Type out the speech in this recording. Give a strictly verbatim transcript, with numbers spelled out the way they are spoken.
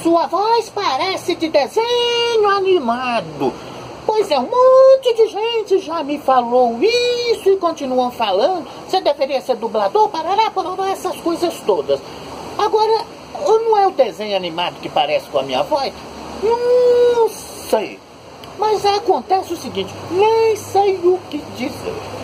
Sua voz parece de desenho animado. Pois é, um monte de gente já me falou isso e continuam falando. Você deveria ser dublador, parará, parará, essas coisas todas. Agora, não é o desenho animado que parece com a minha voz? Não sei. Mas acontece o seguinte, nem sei o que dizer.